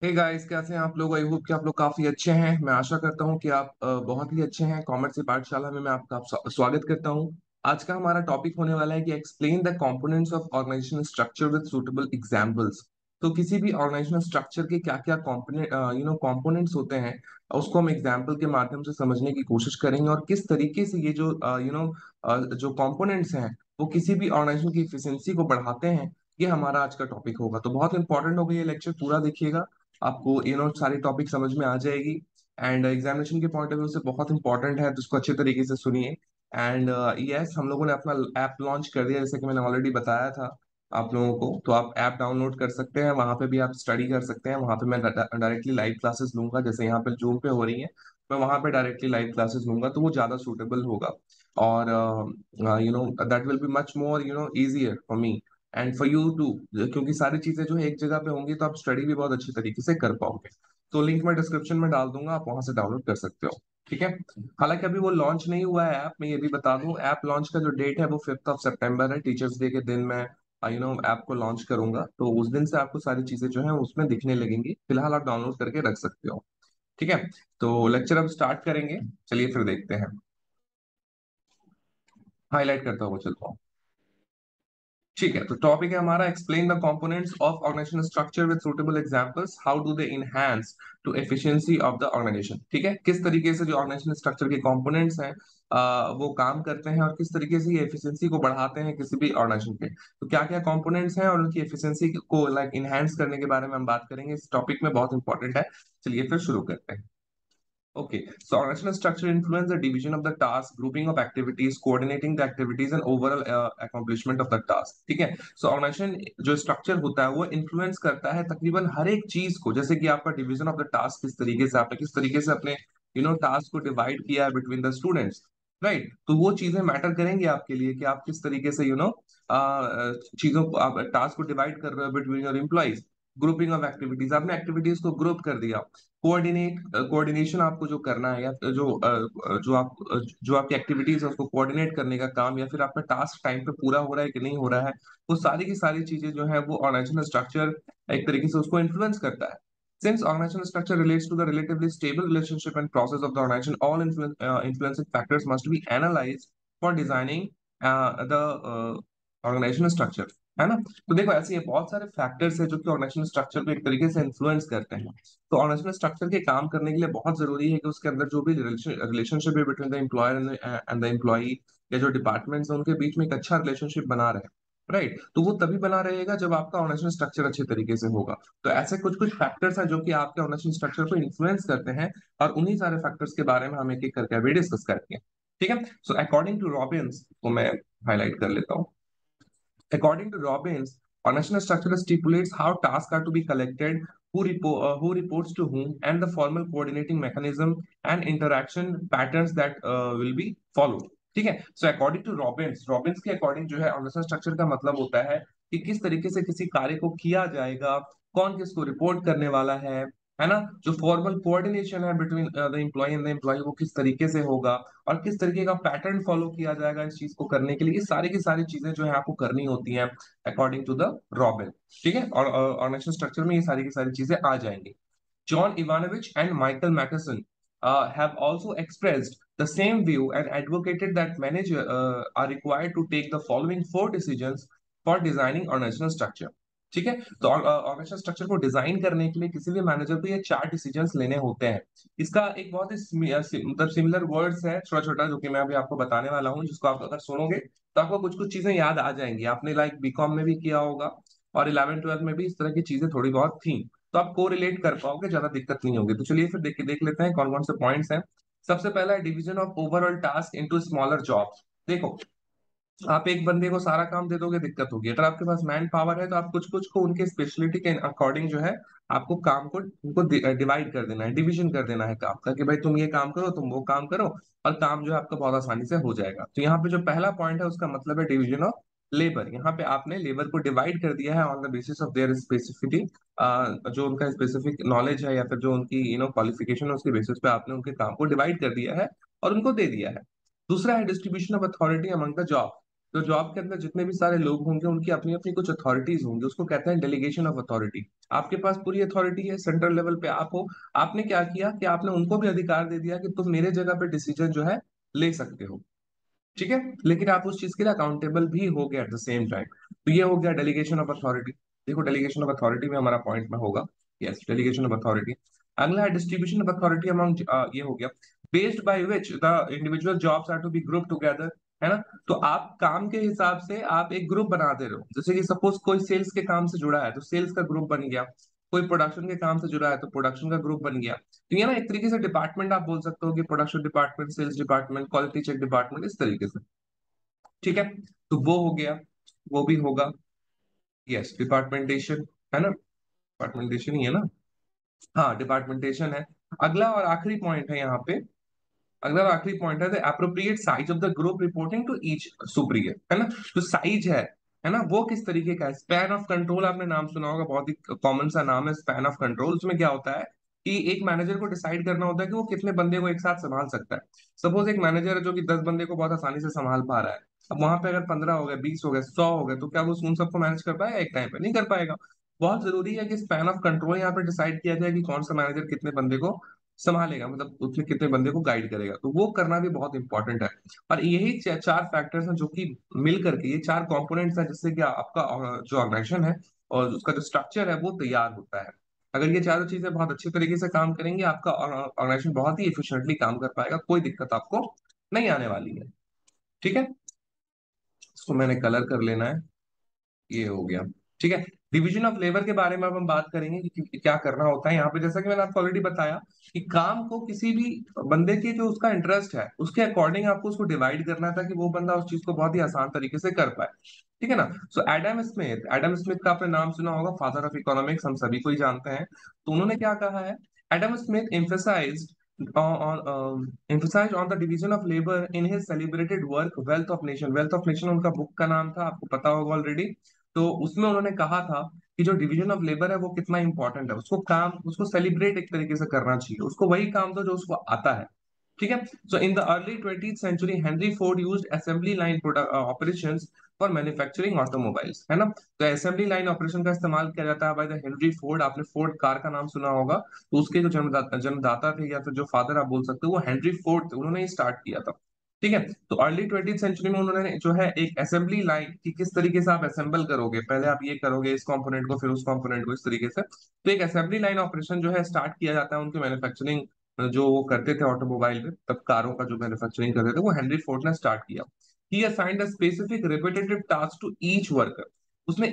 Hey guys, कैसे हैं आप लोग? आई होप कि आप लोग काफी अच्छे हैं। मैं आशा करता हूं कि आप बहुत ही अच्छे हैं। कॉमर्स की पाठशाला में मैं आपका स्वागत करता हूं। आज का हमारा टॉपिक होने वाला है कि explain the components of organisational structure with suitable examples. तो किसी भी ऑर्गेनाइजेशनल स्ट्रक्चर के क्या क्या कंपोनेंट कंपोनेंट्स होते हैं, उसको हम एग्जांपल के माध्यम से समझने की कोशिश करेंगे, और किस तरीके से ये जो जो कंपोनेंट्स हैं वो किसी भी ऑर्गेनाइजेशन की एफिशिएंसी को बढ़ाते हैं। ये हमारा आज का टॉपिक होगा, तो बहुत इंपॉर्टेंट होगा ये लेक्चर, पूरा देखिएगा। आपको सारी टॉपिक समझ में आ जाएगी। एंड एग्जामिनेशन के पॉइंट ऑफ व्यू से बहुत इंपॉर्टेंट है, तो उसको अच्छे तरीके से सुनिए। एंड यस, हम लोगों ने अपना ऐप लॉन्च कर दिया, जैसे कि मैंने ऑलरेडी बताया था आप लोगों को। तो आप ऐप डाउनलोड कर सकते हैं, वहां पे भी आप स्टडी कर सकते हैं। वहां पे मैं डायरेक्टली लाइव क्लासेस लूंगा, जैसे यहाँ पे जूम पे हो रही है। मैं वहां पे डायरेक्टली लाइव क्लासेस लूंगा, तो वो ज्यादा सूटेबल होगा। और that will be much more easier for me and for you too, क्योंकि सारी चीजें जो है एक जगह पे होंगी, तो आप स्टडी भी बहुत अच्छी तरीके से कर पाओगे। तो लिंक मैं डिस्क्रिप्शन में डाल दूंगा, आप वहां से डाउनलोड कर सकते हो। ठीक है। हालांकि अभी वो लॉन्च नहीं हुआ है ऐप, मैं ये भी बता दूं, ऐप लॉन्च का जो डेट है वो 5 सितंबर है। टीचर्स डे के दिन मैं ऐप को लॉन्च करूंगा, तो उस दिन से आपको सारी चीजें जो है उसमें दिखने लगेंगी। फिलहाल आप डाउनलोड करके रख सकते हो। ठीक है। तो लेक्चर अब स्टार्ट करेंगे। चलिए फिर देखते हैं। हाईलाइट करता हुआ चलता हूँ। ठीक है, तो टॉपिक है हमारा explain the components of organisational structure with suitable examples, how do they enhance to efficiency of the organization. ठीक है, किस तरीके से जो ऑर्गेनाइजेशनल स्ट्रक्चर के कंपोनेंट्स हैं वो काम करते हैं, और किस तरीके से ये एफिशिएंसी को बढ़ाते हैं किसी भी ऑर्गेनाइजेशन के। तो क्या क्या कंपोनेंट्स हैं और उनकी एफिशिएंसी को इनहांस करने के बारे में हम बात करेंगे, इस टॉपिक में बहुत इंपॉर्टेंट है। चलिए फिर शुरू करते हैं। Okay, so organizational structure influence the division of the task, grouping of activities, coordinating the activities and overall accomplishment of the task. ठीक है। So organization जो structure होता है वो influence करता है तकरीबन हर एक चीज को, जैसे कि आपका division of the task, किस तरीके से आपने किस तरीके से अपने task को divide किया है between the students, राइट। तो वो चीजें मैटर करेंगी आपके लिए कि आप किस तरीके से चीजों को, आप टास्क को डिवाइड कर रहे हो between your employees. Grouping of activities, आपने एक्टिविटीज को ग्रुप कर दिया। कोऑर्डिनेशन आपको जो करना है, या जो आपकी एक्टिविटीज है उसको कोऑर्डिनेट करने का काम, या फिर आपका टास्क टाइम पे पूरा हो रहा है कि नहीं हो रहा है, वो सारी की सारी चीजें जो है वो ऑर्गेनाइजेशनल स्ट्रक्चर एक तरीके से उसको इन्फ्लुएंस करता है। Since organizational structure relates to the relatively stable relationship and process of the organization, all influencing factors must be analyzed for designing the organizational structure, है ना। तो देखो, ऐसे ये बहुत सारे फैक्टर्स है जो कि ऑर्गेनाइजेशनल स्ट्रक्चर को एक तरीके से इन्फ्लुएंस करते हैं। तो ऑर्गेनाइजेशनल स्ट्रक्चर के काम करने के लिए बहुत जरूरी है कि उसके अंदर जो भी रिलेशनशिप है between the employer and the employee, या जो डिपार्टमेंट्स है उनके बीच में एक अच्छा रिलेशनशिप बना रहे। राइट, तो वो तभी बना रहेगा जब आपका ऑर्गेनाइजेशनल स्ट्रक्चर अच्छे तरीके से होगा। तो ऐसे कुछ कुछ फैक्टर्स हैं जो कि आपके ऑर्गेनाइजेशनल स्ट्रक्चर को इन्फ्लुएंस करते हैं, और उन्हीं सारे फैक्टर्स के बारे में हम एक एक करके अभी डिस्कस करेंगे। ठीक है। सो अकॉर्डिंग टू रॉबिन्स, को मैं हाईलाइट कर लेता हूँ। According to Robbins, organizational structure stipulates how tasks are to be collected, who reports to whom, and the formal coordinating mechanism and interaction patterns that will be followed. ठीक है। So according to Robbins, Robbins के according जो है organisational structure का मतलब होता है कि किस तरीके से किसी कार्य को किया जाएगा, कौन किसको रिपोर्ट करने वाला है ना। जो फॉर्मल कोऑर्डिनेशन है between the employee and the employee, वो किस तरीके से होगा, और किस तरीके का पैटर्न फॉलो किया जाएगा इस चीज को करने के लिए। ये सारी की सारी चीजें जो है आपको करनी होती हैं अकॉर्डिंग टू द रॉबिन। ठीक है, और ऑर्गेनाइजेशनल स्ट्रक्चर में ये सारी की सारी चीजें आ जाएंगी। John Ivanovich and Michael Matheson have also expressed the same view and advocated that managers are required to take the following four decisions for designing organizational structure. ठीक है। तो ऑर्गेनाइजेशनल स्ट्रक्चर को डिजाइन करने के लिए किसी भी मैनेजर को ये चार डिसीजंस लेने होते हैं। इसका एक बहुत ही मतलब सिमिलर वर्ड्स है, छोटा छोटा, जो कि मैं अभी आपको बताने वाला हूँ, जिसको आप अगर सुनोगे तो आपको कुछ कुछ चीजें याद आ जाएंगी। आपने लाइक बीकॉम में भी किया होगा, और 11th 12th में भी इस तरह की चीजें थोड़ी बहुत थी, तो आप को रिलेट कर पाओगे, ज्यादा दिक्कत नहीं होगी। तो चलिए फिर देख लेते हैं कौन कौन से पॉइंट्स हैं। सबसे पहला है division of overall task into smaller jobs. देखो, आप एक बंदे को सारा काम दे दोगे, दिक्कत होगी। अगर आपके पास मैन पावर है, तो आप कुछ कुछ को उनके स्पेशलिटी के अकॉर्डिंग जो है आपको काम को उनको डिवाइड कर देना है, डिवीजन कर देना है काम का, कि भाई तुम ये काम करो, तुम वो काम करो, और काम जो है आपका बहुत आसानी से हो जाएगा। तो यहाँ पे जो पहला पॉइंट है उसका मतलब है डिवीजन ऑफ लेबर। यहाँ पे आपने लेबर को डिवाइड कर दिया है on the basis of their specificity, जो उनका स्पेसिफिक नॉलेज है या फिर जो उनकी क्वालिफिकेशन है, उसके बेसिस पे आपने उनके काम को डिवाइड कर दिया है और उनको दे दिया है। दूसरा है distribution of authority among the job. तो जॉब के अंदर जितने भी सारे लोग होंगे उनकी अपनी अपनी कुछ अथॉरिटीज होंगी, उसको कहते हैं डेलीगेशन ऑफ अथॉरिटी। आपके पास पूरी अथॉरिटी है, सेंट्रल लेवल पे आप हो, आपने क्या किया कि आपने उनको भी अधिकार दे दिया कि तुम मेरे जगह पे डिसीजन जो है ले सकते हो, ठीक है, लेकिन आप उस चीज के लिए अकाउंटेबल भी हो गए एट द सेम टाइम। तो ये हो गया डेलीगेशन ऑफ अथॉरिटी। देखो डेलीगेशन ऑफ अथॉरिटी में हमारा पॉइंट में होगा, यस डेलीगेशन ऑफ अथॉरिटी। अगला है डिस्ट्रीब्यूशन ऑफ अथॉरिटी अमंग, ये हो गया based by which the individual jobs are to be group together, है ना। तो आप काम के हिसाब से आप एक ग्रुप बना दे रहे हो, जैसे कि सपोज कोई सेल्स के काम से जुड़ा है तो सेल्स का ग्रुप बन गया, कोई प्रोडक्शन के काम से जुड़ा है तो प्रोडक्शन का ग्रुप बन गया। तो ये ना एक तरीके से डिपार्टमेंट आप बोल सकते हो कि production department, sales department, quality check department, इस तरीके से, ठीक है। तो वो हो गया, वो भी होगा, यस डिपार्टमेंटेशन, है ना, डिपार्टमेंटेशन ही है ना, हाँ डिपार्टमेंटेशन है। अगला और आखिरी पॉइंट है यहाँ पे, अगला और आखिरी पॉइंट है the appropriate size of the group reporting to each superior, है ना। जो साइज है ना, वो किस तरीके का है। स्पैन ऑफ कंट्रोल आपने नाम सुना होगा, बहुत ही कॉमन सा नाम है स्पैन ऑफ कंट्रोल। उसमें क्या होता है कि एक मैनेजर को डिसाइड करना होता है कि वो कितने बंदे को एक साथ संभाल सकता है। सपोज एक मैनेजर है जो कि 10 बंदे को बहुत आसानी से संभाल पा रहा है, अब वहां पे अगर 15 हो गए, 20 हो गए, 100 हो गए, तो क्या वो उन सबको मैनेज कर पाएगा एक टाइम पे? नहीं कर पाएगा। बहुत जरूरी है कि स्पैन ऑफ कंट्रोल यहाँ पे डिसाइड किया जाए कि कौन सा मैनेजर कितने बंदे को संभालेगा, मतलब उसमें कितने बंदे को गाइड करेगा, तो वो करना भी बहुत इंपॉर्टेंट है। और यही चार फैक्टर्स हैं जो कि मिल करके, ये चार कंपोनेंट्स हैं जिससे कि आपका जो ऑर्गेनाइजेशन है और उसका जो स्ट्रक्चर है वो तैयार होता है। अगर ये चारों चीजें बहुत अच्छे तरीके से काम करेंगे, आपका ऑर्गेनाइजेशन बहुत ही एफिशिएंटली काम कर पाएगा, कोई दिक्कत आपको नहीं आने वाली है, ठीक है। इसको मैंने कलर कर लेना है, ये हो गया, ठीक है। डिवीजन ऑफ लेबर के बारे में अब हम बात करेंगे कि क्या करना होता है यहाँ पे। जैसा कि मैंने आपको ऑलरेडी बताया कि काम को किसी भी बंदे के जो उसका इंटरेस्ट है उसके अकॉर्डिंग आपको उसको डिवाइड करना था कि वो बंदा उस चीज को बहुत ही आसान तरीके से कर पाए, ठीक है ना। सो एडम स्मिथ का आपने नाम सुना होगा, फादर ऑफ इकोनॉमिक्स, हम सभी को ही जानते हैं। तो उन्होंने क्या कहा है, Adam Smith emphasized on the division of labor in his celebrated work wealth of nation। wealth of nation उनका बुक का नाम था, आपको पता होगा ऑलरेडी। तो उसमें उन्होंने कहा था कि जो डिवीजन ऑफ लेबर है वो कितना इंपॉर्टेंट है, उसको काम उसको सेलिब्रेट एक तरीके से करना चाहिए, उसको वही काम दो जो उसको आता है, ठीक है। So in the early 20th century Henry Ford used assembly line operations for manufacturing automobiles, है ना। तो असेंबली लाइन ऑपरेशन का इस्तेमाल किया जाता है बाय द हेनरी फोर्ड। आपने फोर्ड कार का नाम सुना होगा, तो उसके जो जन्मदाता थे या फिर जो फादर आप बोल सकते हो वो हेनरी फोर्ड थे, उन्होंने ही स्टार्ट किया था, ठीक है। तो अर्ली 20th सेंचुरी में उन्होंने जो है एक असेंबली लाइन की किस तरीके से आप असेंबल करोगे, पहले आप ये करोगे इस कंपोनेंट को फिर उस कंपोनेंट को, इस तरीके से। तो एक असेंबली लाइन ऑपरेशन जो है स्टार्ट किया जाता है उनके मैन्युफैक्चरिंग, जो वो करते थे ऑटोमोबाइल में, तब कारों का जो मैन्युफैक्चरिंग करते थे वो हेनरी फोर्ड ने स्टार्ट किया। He assigned a specific repetitive task to each worker. उसमें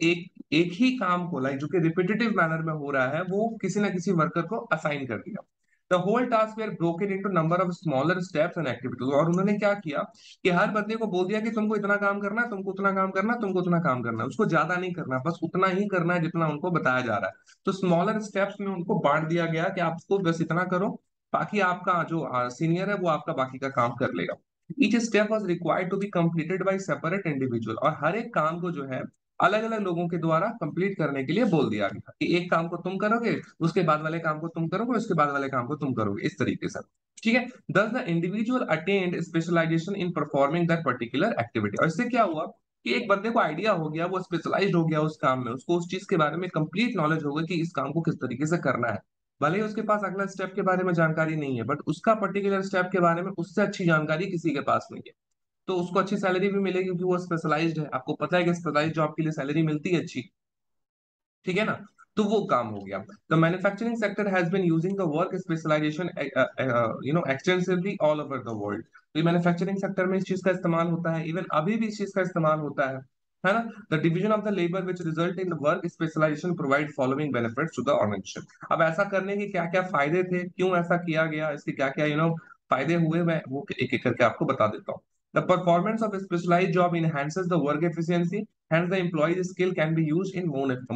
एक ही काम को, लाइक जो कि रिपीटेटिव मैनर में हो रहा है, वो किसी ना किसी वर्कर को असाइन कर दिया। The whole task were broken into number of smaller steps and activities. और उन्होंने क्या किया कि हर बंदे को बोल दिया कि तुमको इतना काम करना है, तुमको उतना काम करना है, तुमको उतना काम करना है, उसको ज्यादा नहीं करना, बस उतना ही करना है जितना उनको बताया जा रहा है। तो स्मॉलर स्टेप्स में उनको बांट दिया गया कि आपको बस इतना करो, बाकी आपका जो सीनियर है वो आपका बाकी का काम कर लेगा। Each step was required to be completed by separate individual. और हर एक काम को जो है अलग अलग लोगों के द्वारा कंप्लीट करने के लिए बोल दिया गया कि एक काम को तुम करोगे, उसके बाद वाले काम को तुम करोगे, उसके बाद वाले काम को तुम करोगे, इस तरीके से, ठीक है। Thus the individual attained specialization in performing that particular activity. और इससे क्या हुआ कि एक बंदे को आइडिया हो गया, वो स्पेशलाइज्ड हो गया उस काम में, उसको उस चीज के बारे में कंप्लीट नॉलेज हो गई कि इस काम को किस तरीके से करना है। भले ही उसके पास अगला स्टेप के बारे में जानकारी नहीं है, बट उसका पर्टिकुलर स्टेप के बारे में उससे अच्छी जानकारी किसी के पास नहीं है। तो उसको अच्छी सैलरी भी मिलेगी क्योंकि वो स्पेशलाइज्ड है। आपको पता है कि स्पेशलाइज्ड जॉब के लिए सैलरी मिलती है अच्छी, ठीक है ना। तो वो काम हो गया। The manufacturing sector has been using the work specialization extensively all over the world. तो मैन्युफैक्चरिंग सेक्टर में इस चीज का इस्तेमाल होता है, इवन अभी भी इस चीज का इस्तेमाल होता है ना। The division of the labour which result in work specialization provide following benefits to the organization. अब ऐसा करने के क्या क्या फायदे थे, क्यों ऐसा किया गया, इसके क्या क्या फायदे हुए, मैं वो एक एक करके आपको बता देता हूँ। The performance of a specialized job enhances the work efficiency, hence the employee's skill can be used in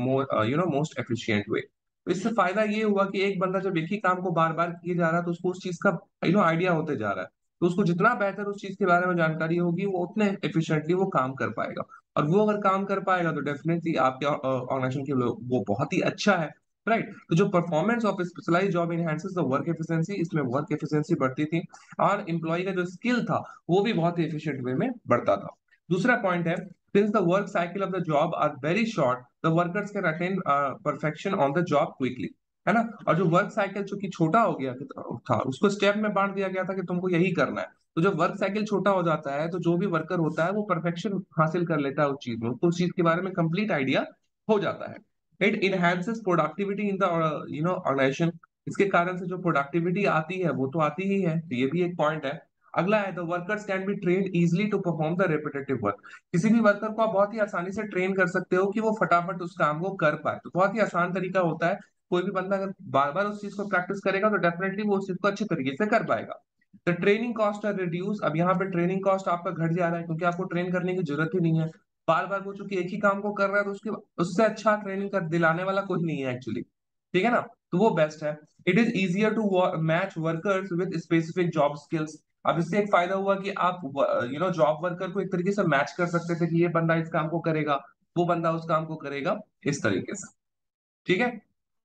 most efficient way। तो इससे फायदा ये हुआ कि एक बंदा जब एक ही काम को बार बार किए जा रहा है तो उसको उस चीज का आइडिया होते जा रहा है। तो उसको जितना बेहतर उस चीज के बारे में जानकारी होगी वो उतने एफिशिएंटली वो काम कर पाएगा। और वो अगर काम कर पाएगा तो डेफिनेटली आपके ऑर्गेनाइजेशन के लिए वो बहुत ही अच्छा है, राइट। तो जो performance of specialize job enhances the work efficiency, इसमें वर्क एफिशिएंसी बढ़ती थी और एम्प्लॉय का जो स्किल था वो भी बहुत ही एफिशिएंट वे में बढ़ता था। दूसरा पॉइंट है, since the work cycle of the job are very short, the workers can attain perfection on the job quickly, है ना। और जो वर्क साइकिल चूंकि छोटा हो गया था, उसको स्टेप में बांट दिया गया था कि तुमको यही करना है। तो जब वर्क साइकिल छोटा हो जाता है तो जो भी वर्कर होता है वो परफेक्शन हासिल कर लेता है उस चीज में, उसको उस चीज के बारे में कंप्लीट आइडिया हो जाता है। It enhances productivity in the organization. इसके कारण से जो प्रोडक्टिविटी आती है वो तो आती ही है, तो ये भी एक पॉइंट है। अगला है, the workers can be train easily to perform the repetitive work. किसी भी वर्कर को आप बहुत ही आसानी से ट्रेन कर सकते हो कि वो फटाफट उस काम को कर पाए, तो बहुत ही आसान तरीका होता है। कोई भी बंदा अगर बार बार उस चीज को प्रैक्टिस करेगा तो डेफिनेटली वो उस चीज को अच्छी तरीके से कर पाएगा। The training cost are reduce. अब यहाँ पे ट्रेनिंग कॉस्ट आपका घट जा रहा है, क्योंकि आपको ट्रेन करने की जरूरत ही नहीं है। बार बार वो चूंकि एक ही काम को कर रहा है, तो उसके उससे अच्छा ट्रेनिंग कर दिलाने वाला कोई नहीं है एक्चुअली, ठीक है ना। तो वो बेस्ट है। It is easier to match workers with specific job skills. अब इससे एक फायदा हुआ कि आप जॉब वर्कर को एक तरीके से मैच कर सकते थे कि ये बंदा इस काम को करेगा, वो बंदा उस काम को करेगा, इस तरीके से। ठीक है,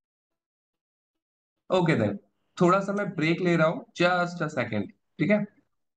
ओके देन। थोड़ा सा मैं ब्रेक ले रहा हूँ, जस्ट अ सेकेंड। ठीक है,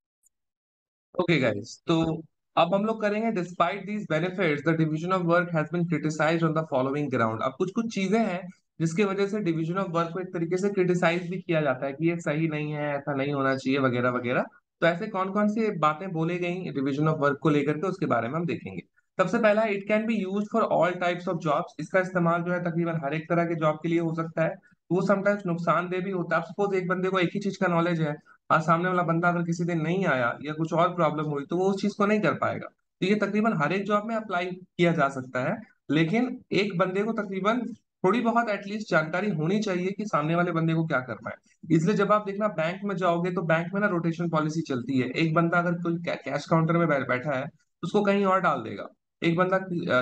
ओके गाइस। तो अब हम लोग करेंगे, despite these benefits the division of work has been criticized on the following ground. अब कुछ कुछ चीजें हैं जिसकी वजह से डिवीजन ऑफ वर्क को एक तरीके से क्रिटिसाइज भी किया जाता है कि ये सही नहीं है, ऐसा नहीं होना चाहिए, वगैरह वगैरह। तो ऐसे कौन कौन सी बातें बोली गई डिवीजन ऑफ वर्क को लेकर के, उसके बारे में हम देखेंगे। सबसे पहला, it can be use for all types of jobs. इसका इस्तेमाल जो है तकरीबन हर एक तरह के जॉब के लिए हो सकता है। वो समटाइम्स नुकसानदेह भी होता है। सपोज एक बंदे को एक ही चीज का नॉलेज है, आज सामने वाला बंदा अगर किसी दिन नहीं आया या कुछ और प्रॉब्लम हुई तो वो उस चीज को नहीं कर पाएगा। तो ये तकरीबन हर एक जॉब में अप्लाई किया जा सकता है। लेकिन एक बंदे को तकरीबन थोड़ी बहुत एटलीस्ट जानकारी होनी चाहिए कि सामने वाले बंदे को क्या करना है। इसलिए जब आप देखना बैंक में जाओगे तो बैंक में ना रोटेशन पॉलिसी चलती है। एक बंदा अगर कोई कैश काउंटर में बैठा है तो उसको कहीं और डाल देगा। एक बंदा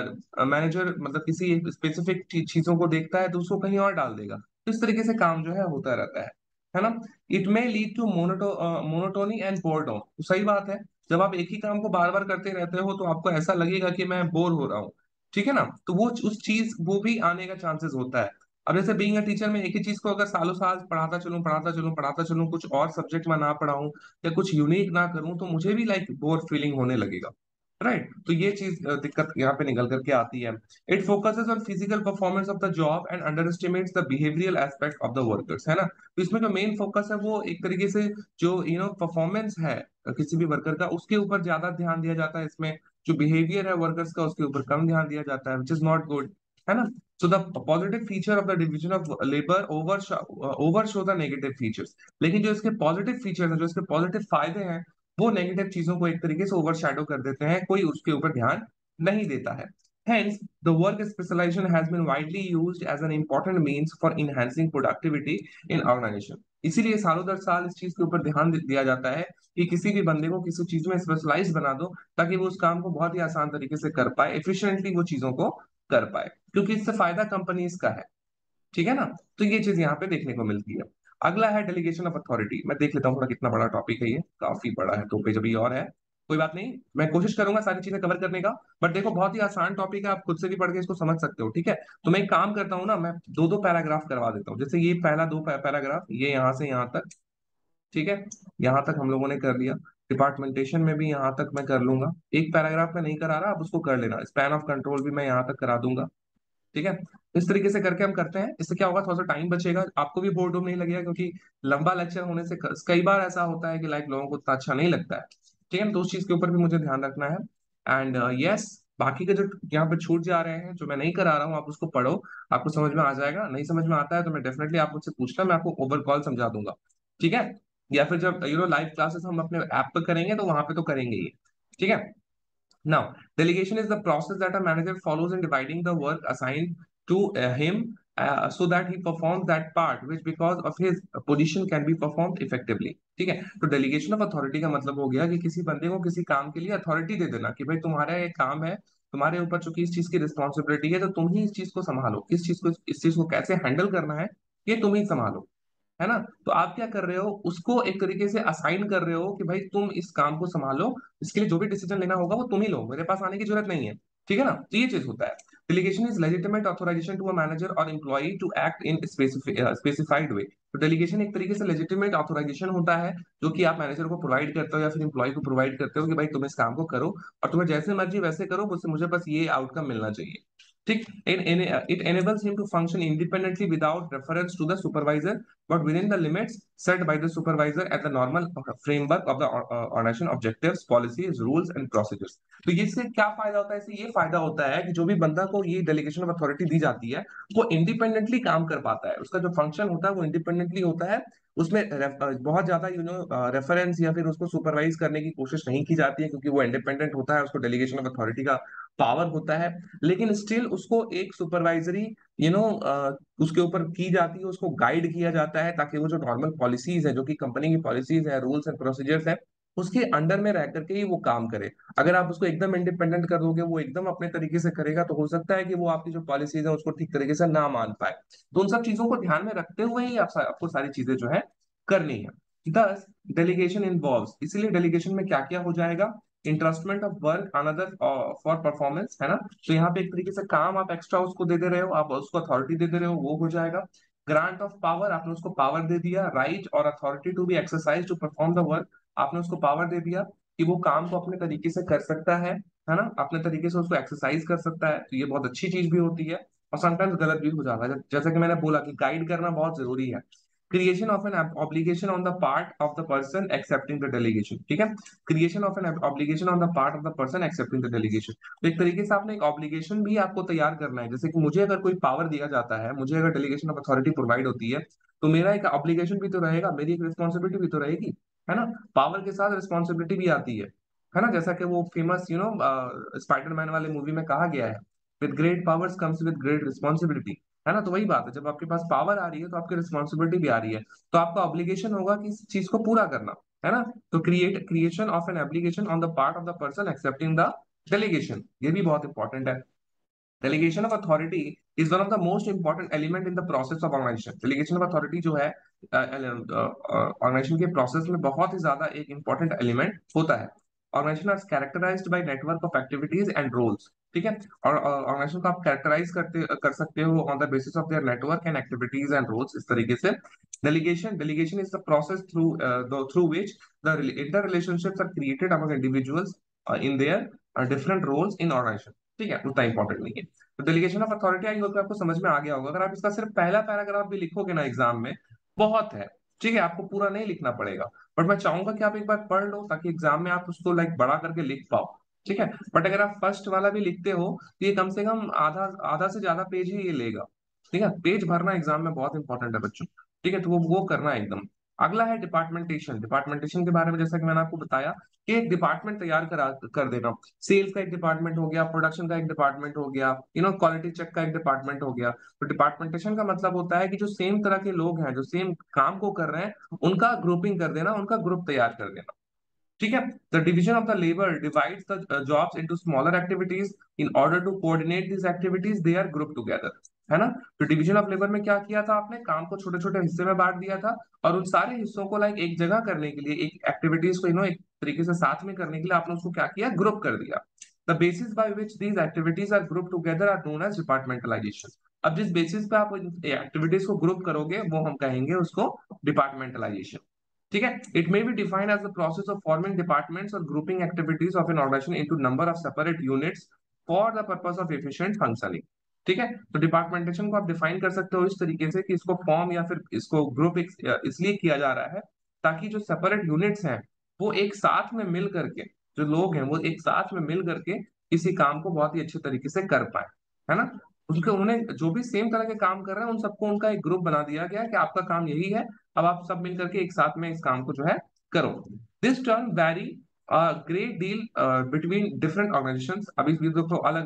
मैनेजर मतलब किसी एक स्पेसिफिक चीजों को देखता है तो उसको कहीं और डाल देगा। तो इस तरीके से काम जो है होता रहता है ना। It may lead to monotony and boredom. तो सही बात है, जब आप एक ही काम को बार बार करते रहते हो तो आपको ऐसा लगेगा कि मैं बोर हो रहा हूँ, ठीक है ना। तो वो उस चीज वो भी आने का चांसेस होता है। अब जैसे बीइंग अ टीचर में एक ही चीज को अगर सालों साल पढ़ाता चलूं पढ़ाता चलूं पढ़ाता चलूं, कुछ और सब्जेक्ट में ना पढ़ाऊं या कुछ यूनिक ना करूं, तो मुझे भी लाइक बोर फीलिंग होने लगेगा। राइट, तो ये चीज दिक्कत यहाँ पे निकल करके आती है। It focuses on physical performance of the job and under estimates the behavioural aspect of the workers, है ना। तो इसमें जो मेन फोकस है वो एक तरीके से जो परफॉर्मेंस है किसी भी वर्कर का, उसके ऊपर ज्यादा ध्यान दिया जाता है इसमें। जो बिहेवियर है वर्कर्स का उसके ऊपर कम ध्यान दिया जाता है, विच इज नॉट गुड, है ना। So the positive feature of the division of labour over show the negative features. लेकिन जो इसके पॉजिटिव फीचर्स हैं, जो इसके पॉजिटिव फायदे हैं, वो नेगेटिव चीजों को एक तरीके से ओवर कर देते हैं, कोई उसके ऊपर ध्यान नहीं देता है। Hence, the work specialization has been widely used as an important means for enhancing productivity in organization. इसीलिए सालों दर साल इस चीज के ऊपर ध्यान दिया जाता है कि किसी भी बंदे को किसी चीज में स्पेशलाइज बना दो, ताकि वो उस काम को बहुत ही आसान तरीके से कर पाए, एफिशिएंटली वो चीजों को कर पाए, क्योंकि इससे फायदा कंपनीज का है। ठीक है ना। तो ये चीज यहाँ पे देखने को मिलती है। अगला है डेलीगेशन ऑफ अथॉरिटी। मैं देख लेता हूँ थोड़ा कितना बड़ा टॉपिक है, ये काफी बड़ा है, 2 पेज अभी और है। कोई बात नहीं, मैं कोशिश करूंगा सारी चीजें कवर करने का। बट देखो बहुत ही आसान टॉपिक है, आप खुद से भी पढ़ के इसको समझ सकते हो, ठीक है। तो मैं एक काम करता हूँ ना, मैं दो दो पैराग्राफ करवा देता हूँ। जैसे ये पहला दो पैराग्राफ, ये यहाँ से यहाँ तक, ठीक है। यहाँ तक हम लोगों ने कर लिया। डिपार्टमेंटेशन में भी यहाँ तक मैं कर लूंगा। एक पैराग्राफ में नहीं करा रहा, आप उसको कर लेना। स्पैन ऑफ कंट्रोल भी मैं यहाँ तक करा दूंगा, ठीक है। इस तरीके से करके हम करते हैं। इससे क्या होगा, थोड़ा सा टाइम बचेगा, आपको भी बोर्डम नहीं लगेगा, क्योंकि लंबा लेक्चर होने से कई बार ऐसा होता है कि लाइक लोगों को उतना अच्छा नहीं लगता है। ठीक है, तो उस चीज के ऊपर भी मुझे ध्यान रखना है। एंड यस, बाकी के जो यहाँ पे छूट जा रहे हैं, जो मैं नहीं करा रहा हूँ, आप उसको पढ़ो, आपको समझ में आ जाएगा। नहीं समझ में आता है तो मैं डेफिनेटली आप मुझसे पूछना, मैं आपको ओवर कॉल समझा दूंगा, ठीक है। या फिर जब लाइव क्लासेस हम अपने ऐप पर करेंगे तो वहां पे तो करेंगे ही, ठीक है। Now, delegation is the process that a manager follows in dividing the work assigned to him so that he performs that part which because of his position can be performed effectively. ठीक है, तो delegation of authority का मतलब हो गया कि किसी बंदे को किसी काम के लिए अथॉरिटी दे देना कि भाई तुम्हारा ये काम है, तुम्हारे ऊपर चूंकि इस चीज की रिस्पॉन्सिबिलिटी है, तो तुम ही इस चीज को संभालो, इस चीज को कैसे हैंडल करना है, ये तुम ही संभालो, है ना। तो आप क्या कर रहे हो, उसको एक तरीके से असाइन कर रहे हो कि भाई तुम इस काम को संभालो, इसके लिए जो भी डिसीजन लेना होगा वो तुम ही लो, मेरे पास आने की जरूरत नहीं है, ठीक है ना। तो ये चीज होता है। Delegation is legitimate authorization to a manager or employee to act in specified way. तो डेलीगेशन एक तरीके से लेजिटिमेट ऑथोराइजेशन होता है जो कि आप मैनेजर को प्रोवाइड करते हो या फिर एम्प्लॉय को प्रोवाइड करते हो कि भाई तुम इस काम को करो और तुम्हें जैसे मर्जी वैसे करो, मुझसे मुझे बस ये आउटकम मिलना चाहिए। ठीक। It enables him to function independently without reference to the supervisor, but within the limits set by the supervisor at the normal framework of the organization objectives, policies, rules and procedures. तो ये इससे क्या फायदा होता है? इससे ये फायदा होता है कि जो भी बंदा को ये डेलीगेशन ऑफ अथॉरिटी दी जाती है, वो इंडिपेंडेंटली काम कर पाता है। उसका जो फंक्शन होता है वो इंडिपेंडेंटली होता है। उसमें बहुत ज्यादा रेफरेंस या फिर उसको सुपरवाइज करने की कोशिश नहीं की जाती है, क्योंकि वो इंडिपेंडेंट होता है, उसको डेलीगेशन ऑफ अथॉरिटी का पावर होता है। लेकिन स्टिल उसको एक सुपरवाइजरी यू नो उसके ऊपर की जाती है, उसको गाइड किया जाता है, ताकि वो जो नॉर्मल पॉलिसीज है, जो कि कंपनी की पॉलिसीज है, रूल्स एंड प्रोसीजर्स है, उसके अंडर में रह करके ही वो काम करे। अगर आप उसको एकदम इंडिपेंडेंट कर दोगे, वो एकदम अपने तरीके से करेगा, तो हो सकता है कि वो आपकी जो पॉलिसीज है उसको ठीक तरीके से ना मान पाए। तो उन सब चीजों को ध्यान में रखते हुए ही आपको सारी चीजें जो है करनी है। दस, डेलीगेशन इन्वॉल्व्स, इसीलिए डेलीगेशन में क्या क्या हो जाएगा? Entrustment of work another for performance, है ना? तो यहाँ पे एक तरीके से काम आप एक्स्ट्रा उसको दे दे रहे हो, आप उसको अथॉरिटी दे दे रहे हो, वो हो जाएगा। ग्रांट ऑफ पावर, आपने उसको पावर दे दिया। राइट और authority to be exercise to perform the work, आपने उसको पावर दे दिया कि वो काम को अपने तरीके से कर सकता है ना? अपने तरीके से उसको एक्सरसाइज कर सकता है, तो ये बहुत अच्छी चीज भी होती है। और समटाइम्स गलत भी हो जाता है, जैसा कि मैंने बोला कि गाइड करना बहुत जरूरी है। Creation of an obligation on the part of the person accepting the delegation, ठीक है? Creation of an obligation on the part of the person accepting the delegation, तो एक तरीके से आपने एक ऑब्लिगेशन भी आपको तैयार करना है। जैसे कि मुझे अगर कोई पावर दिया जाता है, मुझे अगर डेलीगेशन ऑफ अथॉरिटी प्रोवाइड होती है, तो मेरा एक ऑब्लिगेशन भी तो रहेगा, मेरी एक रिस्पॉन्सिबिलिटी भी तो रहेगी, है ना? पावर के साथ रिस्पॉन्सिबिलिटी भी आती है ना? जैसा कि वो फेमस स्पाइडरमैन वाले मूवी में कहा गया है, with great powers comes with great responsibility, है ना? तो वही बात है, जब आपके पास पावर आ रही है तो आपकी रिस्पॉन्सिबिलिटी भी आ रही है, तो आपका ऑब्लिगेशन होगा कि इस चीज को पूरा करना, है ना? तो creation of an application on the part of the person accepting the delegation, ये भी बहुत इंपॉर्टेंट है। Delegation of authority is one of the most important element in the process of organization. Delegation of authority जो है organisation के process में बहुत ही ज्यादा एक इंपॉर्टेंट एलिमेंट होता है। Organization are characterized by network of activities and roles, ठीक है? और ऑर्गेनाइजेशन को आप कैरेक्टराइज कर सकते हो on the basis of their network and activities and roles, इस तरीके से। Delegation is the process through which the inter relationships are created among individuals in their different roles in organization, ठीक है? उतना इंपॉर्टेंट नहीं है। तो delegation of authority I hope आपको समझ में आ गया होगा। अगर आप इसका सिर्फ पहला पैराग्राफ भी लिखोगे ना एग्जाम में, बहुत है, ठीक है? आपको पूरा नहीं लिखना पड़ेगा, बट मैं चाहूंगा कि आप एक बार पढ़ लो, ताकि एग्जाम में आप उसको लाइक बड़ा करके लिख पाओ, ठीक है? बट अगर आप फर्स्ट वाला भी लिखते हो, तो ये कम से कम आधा आधा से ज्यादा पेज ही ये लेगा, ठीक है? पेज भरना एग्जाम में बहुत इंपॉर्टेंट है बच्चों, ठीक है? तो वो करना है एकदम। अगला है डिपार्टमेंटेशन। डिपार्टमेंटेशन के बारे में जैसा कि मैंने आपको बताया कि एक डिपार्टमेंट तैयार कर देना। सेल्स का एक डिपार्टमेंट हो गया, प्रोडक्शन का एक डिपार्टमेंट हो गया, क्वालिटी चेक का एक डिपार्टमेंट हो गया। तो डिपार्टमेंटेशन का मतलब होता है कि जो सेम तरह के लोग हैं, जो सेम काम को कर रहे हैं, उनका ग्रुपिंग कर देना, उनका ग्रुप तैयार कर देना, ठीक है? The division of the labour divides the jobs into smaller activities in order to coordinate this activities they are group together, है ना? तो डिवीजन ऑफ लेबर में क्या किया था आपने? काम को छोटे छोटे हिस्से में बांट दिया था, और उन सारे हिस्सों को लाइक एक जगह करने के लिए, एक एक्टिविटीज को एक तरीके से साथ में करने के लिए आपने उसको क्या किया? ग्रुप कर दिया। The basis by which these activities are group together are known as departmentalization. अब जिस बेसिस पे आप एक्टिविटीज को ग्रुप करोगे, वो हम कहेंगे उसको डिपार्टमेंटलाइजेशन, ठीक है? It may be defined as the process of forming departments और grouping activities of an organization into number of separate units for the purpose of efficient functioning, ठीक है? तो डिपार्टमेंटेशन को आप डिफाइन कर सकते हो इस तरीके से कि इसको फॉर्म या फिर इसको ग्रुप इसलिए किया जा रहा है, ताकि जो सेपरेट यूनिट्स हैं, वो एक साथ में मिल करके, जो लोग हैं वो एक साथ में मिल करके किसी काम को बहुत ही अच्छे तरीके से कर पाए, है ना? उनके उन्होंने जो भी सेम तरह के काम कर रहे हैं, उन सबको उनका एक ग्रुप बना दिया गया कि आपका काम यही है, अब आप सब मिल करके एक साथ में इस काम को जो है करो। This term vary great deal between different organizations. अभी ये देखो अलग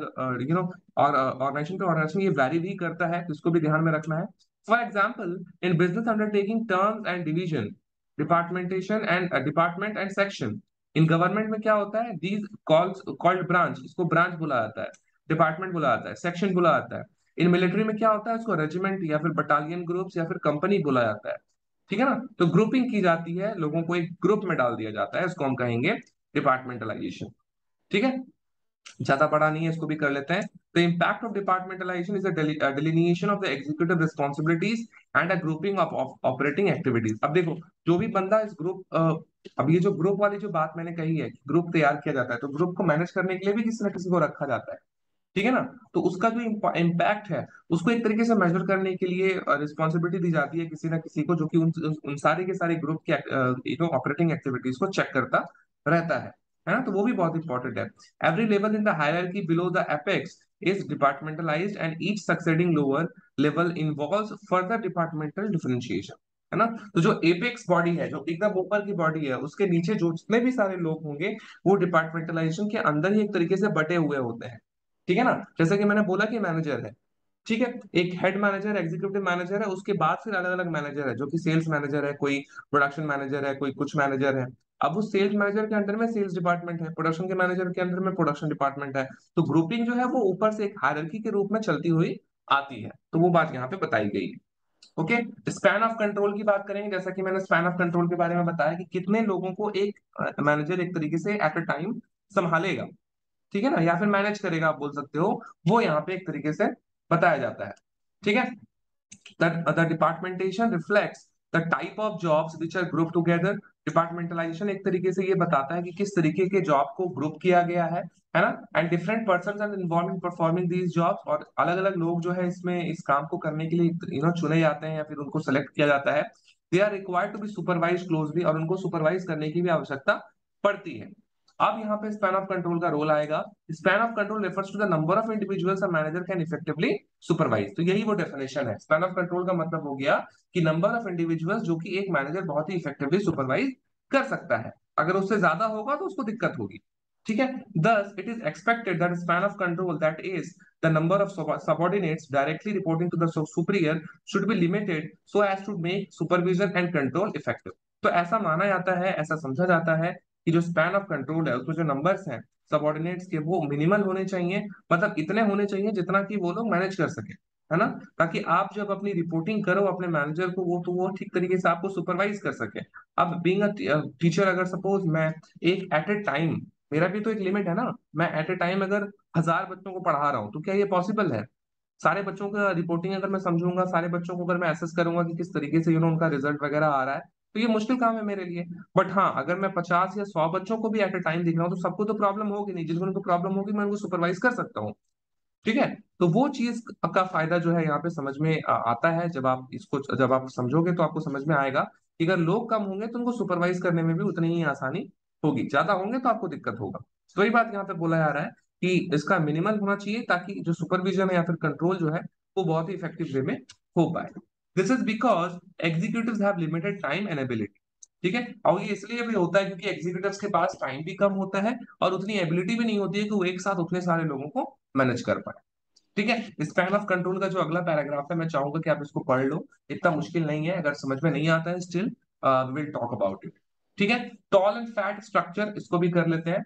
और ऑर्गेनाइजेशन टू ऑर्गेनाइजेशन ये वैरी भी करता है, तो इसको भी ध्यान में रखना है। For example, in business undertaking terms and division, departmentation and department and section. In government में क्या होता है? दीज कॉल्ड ब्रांच, इसको ब्रांच बोला जाता है, डिपार्टमेंट बोला जाता है, सेक्शन बोला जाता है। इन मिलिट्री में क्या होता है? इसको रेजिमेंट या फिर बटालियन ग्रुप्स या फिर कंपनी बोला जाता है, ठीक है ना? तो ग्रुपिंग की जाती है, लोगों को एक ग्रुप में डाल दिया जाता है, इसको हम कहेंगे डिपार्टमेंटलाइजेशन, ठीक है? ज्यादा बड़ा नहीं है, इसको भी कर लेते हैं। The impact of departmentalization is a delineation of the executive responsibilities and a grouping of operating activities. अब देखो, जो भी बंदा इस ग्रुप, अब ये जो ग्रुप वाली जो बात मैंने कही है, ग्रुप तैयार किया जाता है, तो ग्रुप को मैनेज करने के लिए भी किसी न किसी को रखा जाता है, ठीक है ना। तो उसका जो इम्पैक्ट है उसको एक तरीके से मेजर करने के लिए रिस्पॉन्सिबिलिटी दी जाती है किसी ना किसी को, जो कि उन सारे के सारे ग्रुप के ऑपरेटिंग एक्टिविटीज को चेक करता रहता है ना। तो वो भी बहुत इंपॉर्टेंट है। Every level in the hierarchy below the apex is departmentalized and each succeeding lower level involves further departmental differentiation, है ना। तो जो एपेक्स बॉडी है, जो एकदम ऊपर की बॉडी है, उसके नीचे जो जितने भी सारे लोग होंगे वो डिपार्टमेंटलाइजेशन के अंदर ही एक तरीके से बटे हुए होते हैं, ठीक है ना। जैसे कि मैंने बोला कि मैनेजर है, ठीक है, एक हेड मैनेजर, एग्जीक्यूटिव मैनेजर है, उसके बाद फिर अलग अलग मैनेजर है, जो कि सेल्स मैनेजर है, कोई प्रोडक्शन मैनेजर है, कोई कुछ मैनेजर है। अब उस सेल्स मैनेजर के अंडर में सेल्स डिपार्टमेंट है, प्रोडक्शन के मैनेजर के अंदर में प्रोडक्शन डिपार्टमेंट है। तो ग्रुपिंग जो है वो ऊपर से एक हायरार्की के रूप में चलती हुई आती है, तो वो बात यहाँ पे बताई गई है। ओके, स्पैन ऑफ कंट्रोल की बात करेंगे। जैसा कि मैंने स्पैन ऑफ कंट्रोल के बारे में बताया कि कितने लोगों को एक मैनेजर एक तरीके से एट अ टाइम संभालेगा, ठीक है ना, या फिर मैनेज करेगा आप बोल सकते हो, वो यहाँ पे एक तरीके से बताया जाता है, ठीक है। the departmentation reflects the type of jobs which are grouped together। Departmentalization एक तरीके से ये बताता है कि किस तरीके के जॉब को ग्रुप किया गया है ना। And different person are involve in performing these jobs, और अलग अलग लोग जो है इसमें इस काम को करने के लिए चुने जाते हैं या फिर उनको सेलेक्ट किया जाता है। They are required to be supervise closely, और उनको सुपरवाइज करने की भी आवश्यकता पड़ती है। अब यहाँ पे स्पैन ऑफ कंट्रोल का रोल आएगा। Span of control refers to the number of individuals a manager can effectively supervise. तो यही वो डेफिनेशन है। स्पैन ऑफ कंट्रोल का मतलब हो गया कि नंबर ऑफ इंडिविजुअल्स जो कि एक मैनेजर बहुत ही इफेक्टिवली सुपरवाइज कर सकता है। अगर उससे ज्यादा होगा तो उसको दिक्कत होगी, ठीक है। Thus, it is expected that span of control, that is, the number of subordinates directly reporting to the superior, should be limited so as to make supervision and control effective। तो ऐसा माना जाता है, ऐसा समझा जाता है कि जो स्पैन ऑफ कंट्रोल है उसमें जो नंबर्स हैं सबॉर्डिनेट्स के, वो मिनिमल होने चाहिए, मतलब इतने होने चाहिए जितना कि वो लोग मैनेज कर सके, है ना। ताकि आप जब अपनी रिपोर्टिंग करो अपने मैनेजर को, वो तो वो ठीक तरीके से आपको सुपरवाइज कर सके। अब बीइंग अ टीचर, अगर सपोज मैं एक एट ए टाइम, मेरा भी तो एक लिमिट है ना, मैं एट ए टाइम अगर 1,000 बच्चों को पढ़ा रहा हूँ तो क्या ये पॉसिबल है? सारे बच्चों का रिपोर्टिंग अगर मैं समझूंगा, सारे बच्चों को अगर मैं एसेस करूंगा कि किस तरीके से उनका रिजल्ट वगैरह आ रहा है, तो ये मुश्किल काम है मेरे लिए। बट हाँ, अगर मैं 50 या 100 बच्चों को भी एट ए टाइम दिख रहा हूँ तो सबको तो प्रॉब्लम होगी नहीं, जिनको उनको प्रॉब्लम होगी मैं उनको सुपरवाइज कर सकता हूँ, ठीक है। तो वो चीज का फायदा जो है यहाँ पे समझ में आता है। जब आप समझोगे तो आपको समझ में आएगा कि अगर लोग कम होंगे तो उनको सुपरवाइज करने में भी उतनी ही आसानी होगी, ज्यादा होंगे तो आपको दिक्कत होगा। तो वही बात यहाँ पे बोला जा रहा है कि इसका मिनिमल होना चाहिए, ताकि जो सुपरविजन है या फिर कंट्रोल जो है वो बहुत ही इफेक्टिव वे में हो पाए। This is because executives have limited time and ability, ठीक है। और ये इसलिए भी होता है क्योंकि एग्जीक्यूटिव्स के पास टाइम भी कम होता है और उतनी एबिलिटी भी नहीं होती है कि वो एक साथ उतने सारे लोगों को मैनेज कर पाए, ठीक है। स्पैन ऑफ कंट्रोल का जो अगला पैराग्राफ है, मैं चाहूंगा कि आप इसको पढ़ लो। इतना मुश्किल नहीं है, अगर समझ में नहीं आता है still will talk about it, ठीक है। टॉल एंड फैट स्ट्रक्चर, इसको भी कर लेते हैं।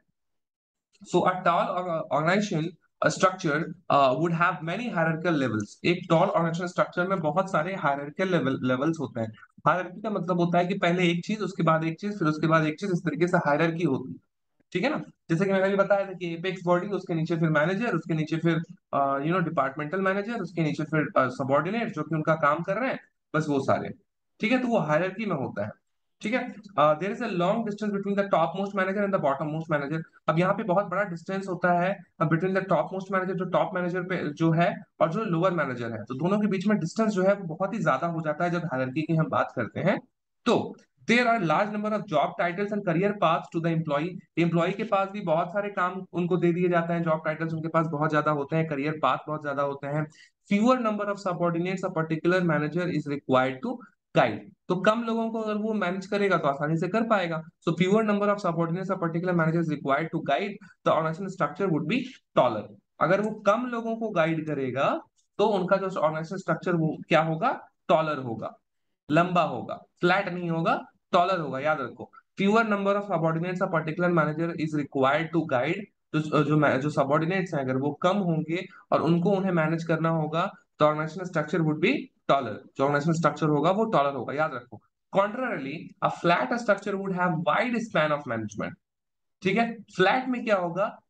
So a tall organization a structure would have many hierarchical levels। एक tall organizational structure में बहुत सारे hierarchical levels होते हैं। हायरार्की का मतलब होता है कि पहले एक चीज, उसके बाद एक चीज, फिर उसके बाद एक चीज, इस तरीके से हायरार्की होती है, ठीक है ना। जैसे कि मैंने अभी बताया था कि एपेक्स बॉडी, उसके नीचे फिर मैनेजर, उसके नीचे फिर डिपार्टमेंटल मैनेजर, उसके नीचे फिर सबॉर्डिनेट जो कि उनका काम कर रहे हैं, बस वो सारे, ठीक है। तो वो हायरार्की में होता है, ठीक है। There is a long distance between the top most manager and the bottom most manager. अब यहाँ पे बहुत बड़ा डिस्टेंस होता है between the top most manager, जो टॉप मैनेजर पे जो है, और जो लोअर मैनेजर है, तो दोनों के बीच में डिस्टेंस जो है वो बहुत ही ज्यादा हो जाता है जब हायरार्की की हम बात करते हैं। तो there are large number of job titles and career paths to the employee. Employee के पास भी बहुत सारे काम उनको दे दिए जाते हैं, जॉब टाइटल्स उनके पास बहुत ज्यादा होते हैं, करियर पाथ बहुत ज्यादा होते हैं। Fewer number of subordinates a particular manager is required to guide. तो कम लोगों को अगर वो मैनेज करेगा तो आसानी से कर पाएगा। So fewer number of subordinates a particular manager is required to guide the organisation structure would be taller. अगर वो कम लोगों को गाइड करेगा तो उनका जो ऑर्गेनाइजेशन स्ट्रक्चर वो क्या होगा, टॉलर होगा, लंबा होगा, फ्लैट नहीं होगा, टॉलर होगा, याद रखो। Fewer number of subordinates a particular manager is required to guide. जो सबऑर्डिनेट्स हैं अगर वो कम होंगे और उनको उन्हें मैनेज करना होगा, तो organisation structure would be taller. जो ऑर्गेनाइजेशन स्ट्रक्चर होगा वो टॉलर होगा, याद रखो। Contrarily a flat structure would have wide span of management, ठीक है। फ्लैट में क्या होगा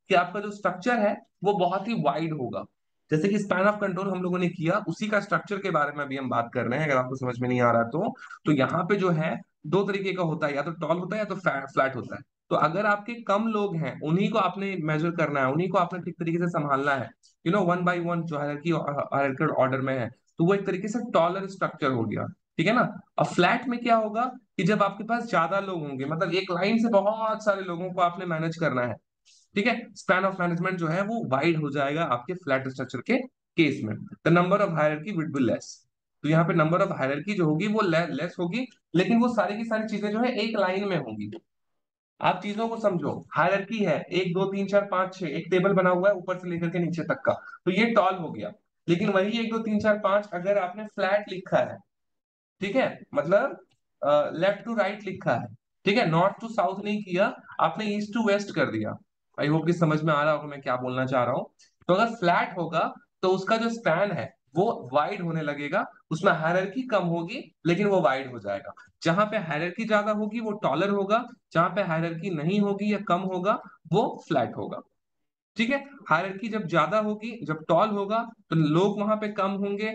कि आपका जो स्ट्रक्चर है वो बहुत ही वाइड होगा। जैसे कि स्पैन ऑफ कंट्रोल हम लोगों ने किया, उसी का स्ट्रक्चर के बारे में अभी हम बात कर रहे हैं, अगर आपको समझ में नहीं आ रहा तो यहाँ पे जो है दो तरीके का होता है, या तो टॉल होता है या तो फ्लैट होता है। तो अगर आपके कम लोग हैं, उन्हीं को आपने मेजर करना है, उन्हीं को आपने ठीक तरीके से संभालना है, वन बाई वन जो हायरार्किकल ऑर्डर में है, तो वो एक तरीके से टॉलर स्ट्रक्चर हो गया। ठीक है ना। अब फ्लैट में क्या होगा कि जब आपके पास ज्यादा लोग होंगे, मतलब एक लाइन से बहुत सारे लोगों को आपने मैनेज करना है, ठीक है, स्पैन ऑफ मैनेजमेंट जो है वो वाइड हो जाएगा आपके फ्लैट स्ट्रक्चर के केस में। The number of hierarchy will be less. तो यहाँ पे नंबर ऑफ हायरार्की जो होगी वो लेस होगी, लेकिन वो सारी की सारी चीजें जो है एक लाइन में होंगी। आप चीजों को समझो, हायरार्की है 1 2 3 4 5 6, एक टेबल बना हुआ है ऊपर से लेकर के नीचे तक का, तो ये टॉल हो गया। लेकिन वही 1 2 3 4 5 अगर आपने फ्लैट लिखा है, ठीक है, मतलब लेफ्ट टू राइट लिखा है, ठीक है, नॉर्थ टू साउथ नहीं किया, आपने ईस्ट टू वेस्ट कर दिया। आई होप कि समझ में आ रहा होगा मैं क्या बोलना चाह रहा हूं। तो अगर फ्लैट होगा तो उसका जो स्पैन है वो वाइड होने लगेगा, उसमें हायरार्की कम होगी लेकिन वो वाइड हो जाएगा। जहां पे हायरार्की ज्यादा होगी वो टॉलर होगा, जहां पे हायरार्की नहीं होगी या कम होगा वो फ्लैट होगा। ठीक है। हायरार्की जब ज्यादा होगी, जब टॉल होगा, तो लोग वहां पे कम होंगे।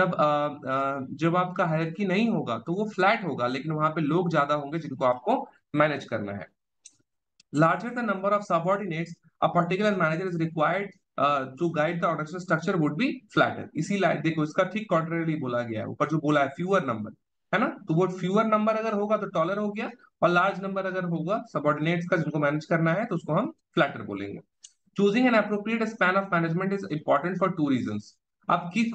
जब आपका हायरार्की नहीं होगा तो वो फ्लैट होगा, लेकिन वहां पे लोग ज्यादा होंगे जिनको आपको मैनेज करना है। Larger the number of subordinates a particular manager is required to guide the organizational structure would be flatter। इसी लाइन देखो, इसका ठीक कॉन्ट्रेरी बोला गया है, ऊपर जो बोला है फ्यूअर नंबर, है ना, तो वो फ्यूअर नंबर अगर होगा तो टॉलर हो गया, और लार्ज नंबर अगर होगा सबॉर्डिनेट्स का जिनको मैनेज करना है तो उसको हम फ्लैटर बोलेंगे। Choosing an appropriate span of management is important for two reasons. अब की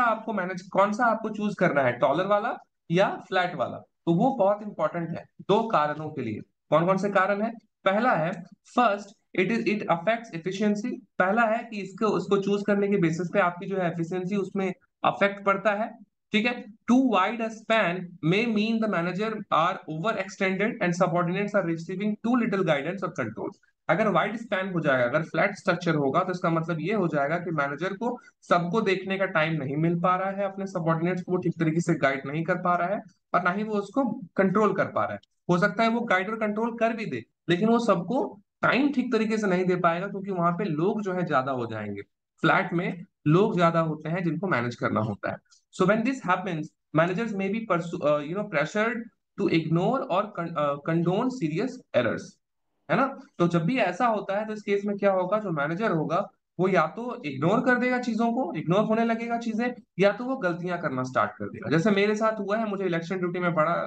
कौन सा आपको चूज करना है, टॉलर वाला या फ्लैट वाला, तो वो बहुत इंपॉर्टेंट है दो कारणों के लिए। कौन कौन से कारण है? पहला है, फर्स्ट, इट अफेक्ट्स एफिशिएंसी। पहला है कि इसको उसको चूज करने के बेसिस पे आपकी जो है एफिशिएंसी उसमें अफेक्ट पड़ता है। ठीक है। Too wide a span may mean the manager are over extended and subordinates are receiving too little guidance और कंट्रोल। अगर वाइड स्पैन हो जाएगा, अगर फ्लैट स्ट्रक्चर होगा, तो इसका मतलब ये हो जाएगा कि मैनेजर को सबको देखने का टाइम नहीं मिल पा रहा है, अपने सबऑर्डिनेट्स को वो ठीक तरीके से गाइड नहीं कर पा रहा है, और ना ही वो उसको कंट्रोल कर पा रहा है। हो सकता है वो गाइड और कंट्रोल कर भी दे, लेकिन वो सबको टाइम ठीक तरीके से नहीं दे पाएगा, क्योंकि वहां पे लोग जो है ज्यादा हो जाएंगे। फ्लैट में लोग ज्यादा होते हैं जिनको मैनेज करना होता है। So when this happens, managers may be pressured to ignore और कंडोन सीरियस एरर्स, है ना। तो जब भी ऐसा होता है तो इस केस में क्या होगा, जो मैनेजर होगा वो या तो इग्नोर कर देगा चीजों को, इग्नोर होने लगेगा चीजें, या तो वो गलतियां करना स्टार्ट कर देगा। जैसे मेरे साथ हुआ है, मुझे इलेक्शन ड्यूटी में बड़ा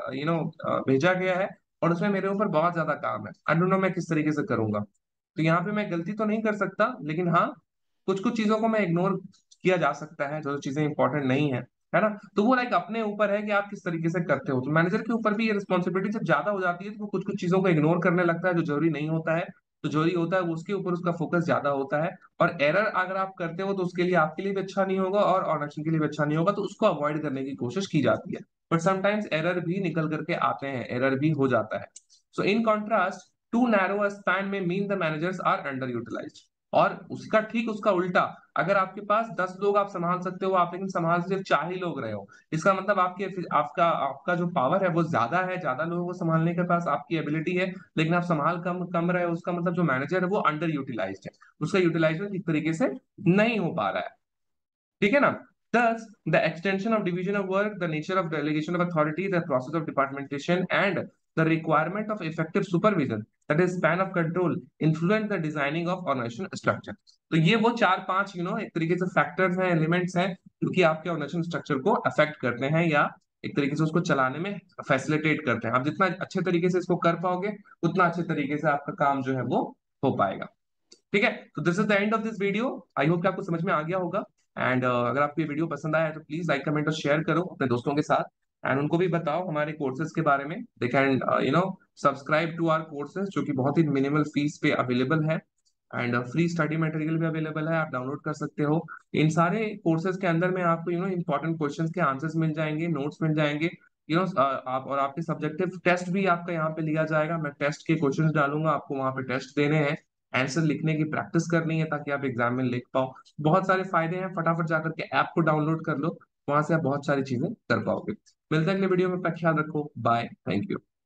भेजा गया है, और उसमें मेरे ऊपर बहुत ज्यादा काम है, आई डोंट नो मैं किस तरीके से करूंगा। तो यहाँ पे मैं गलती तो नहीं कर सकता, लेकिन हाँ, कुछ कुछ चीजों को मैं इग्नोर किया जा सकता है, जो चीजें इंपॉर्टेंट नहीं है, है ना। तो वो लाइक अपने ऊपर है कि आप किस तरीके से करते हो। तो मैनेजर के ऊपर भी ये रिस्पॉन्सिबिलिटी जब ज्यादा हो जाती है तो वो कुछ कुछ चीजों को इग्नोर करने लगता है जो जरूरी नहीं होता है। तो जरूरी होता है वो उसके ऊपर उसका फोकस ज्यादा होता है। और एरर अगर आप करते हो तो उसके लिए आपके लिए भी अच्छा नहीं होगा और ऑर्गेनाइजेशन के लिए भी अच्छा नहीं होगा, तो उसको अवॉइड करने की कोशिश की जाती है। बट समटाइम्स एरर भी निकल करके आते हैं, एरर भी हो जाता है। So in contrast, too narrow span may mean the managers are under utilised. और उसका ठीक उसका उल्टा, अगर आपके पास 10 लोग आप संभाल सकते हो, आप लेकिन संभाल सिर्फ 4 ही लोग रहे हो, इसका मतलब आपका आपका जो पावर है वो ज्यादा है, ज्यादा लोगों को संभालने के पास आपकी एबिलिटी है, लेकिन आप संभाल कम कम रहे हो, उसका मतलब जो मैनेजर है वो अंडर यूटिलाइज्ड है, उसका यूटिलाइजेशन ठीक तरीके से नहीं हो पा रहा है। ठीक है ना। Thus, the extension of division of work, the nature of delegation of authority, the process of departmentation, and the requirement of effective supervision, that is span of control, influence the designing of organization structure। तो ये वो चार पांच एक तरीके से factors हैं, elements हैं, जो कि आपके ऑर्गेनाइजेशन स्ट्रक्चर को अफेक्ट करते हैं, या एक तरीके से उसको चलाने में फैसिलिटेट करते हैं। आप जितना अच्छे तरीके से इसको कर पाओगे, उतना अच्छे तरीके से आपका काम जो है वो हो पाएगा। ठीक है। तो this is the end of this video. I hope कि आपको समझ में आ गया होगा। एंड अगर आपको ये वीडियो पसंद आया है तो प्लीज लाइक कमेंट और शेयर करो अपने दोस्तों के साथ, एंड उनको भी बताओ हमारे कोर्सेज के बारे में। They can subscribe to our courses, जो कि बहुत ही मिनिमल फीस पे अवेलेबल है, एंड फ्री स्टडी मटेरियल भी अवेलेबल है, आप डाउनलोड कर सकते हो। इन सारे कोर्सेज के अंदर में आपको इंपॉर्टेंट क्वेश्चंस के आंसर्स मिल जाएंगे, नोट्स मिल जाएंगे, आप और आपके सब्जेक्टिव टेस्ट भी आपका यहाँ पे लिया जाएगा। मैं टेस्ट के क्वेश्चंस डालूंगा, आपको वहाँ पे टेस्ट देने हैं, आंसर लिखने की प्रैक्टिस करनी है ताकि आप एग्जाम में लिख पाओ। बहुत सारे फायदे हैं, फटाफट जाकर के ऐप को डाउनलोड कर लो, वहां से आप बहुत सारी चीजें कर पाओगे। मिलते हैं अगले वीडियो में, अपना ख्याल रखो, बाय, थैंक यू।